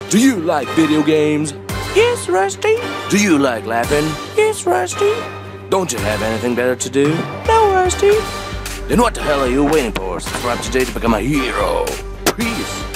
Do you like video games? Yes, Rusty. Do you like laughing? Yes, Rusty. Don't you have anything better to do? No, Rusty. Then what the hell are you waiting for? Subscribe today to become a hero. Peace.